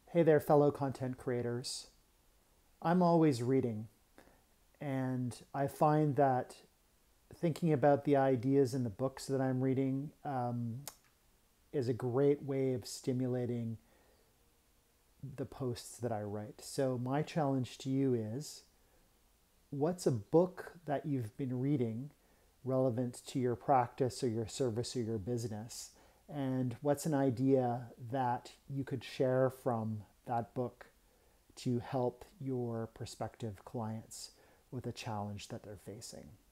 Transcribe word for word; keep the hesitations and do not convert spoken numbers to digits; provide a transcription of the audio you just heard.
Hey there, fellow content creators. I'm always reading, and I find that thinking about the ideas in the books that I'm reading um, is a great way of stimulating the posts that I write. So, my challenge to you is what's a book that you've been reading relevant to your practice or your service or your business? And what's an idea that you could share from that book to help your prospective clients with a challenge that they're facing?